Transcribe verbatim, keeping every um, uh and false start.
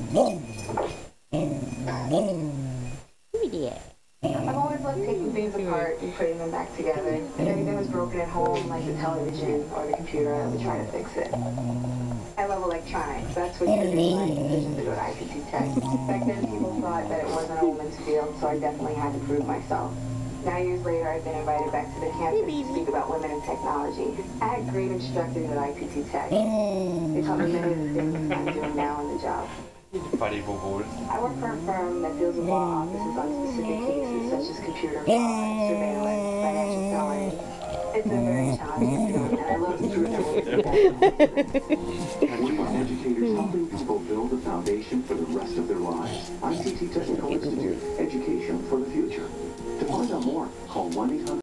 I've always loved taking things apart and putting them back together. If anything was broken at home, like the television or the computer, I would try to fix it. I love electronics. That's what triggered my decision to go to I P T Tech. Back then, people thought that it wasn't a woman's field, so I definitely had to prove myself. Nine years later, I've been invited back to the campus to speak about women in technology. I had great instructors at I P T Tech. They taught me many of the things I'm doing now in the job. I work for a firm that deals with law offices on specific cases such as computer fraud, surveillance, financial felony. It's a very challenging field, and I love the truth. Educators helping people build a foundation for the rest of their lives. I T T Technical Institute, education for the future. To find out more, call one eight hundred